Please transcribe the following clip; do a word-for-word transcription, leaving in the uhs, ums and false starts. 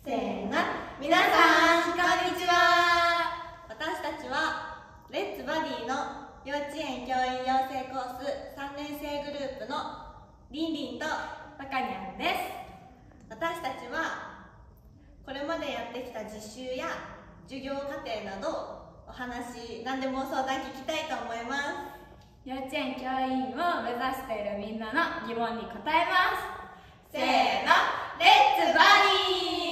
せーの、皆さんこんにちは。私たちはレッツバディの幼稚園教員養成コースさんねん生グループのりんりんとたかにゃんです。 私たちはこれまでやってきた実習や授業過程などお話、何でも相談聞きたいと思います。 幼稚園教員を目指しているみんなの疑問に答えます。せーの、レッツバディー。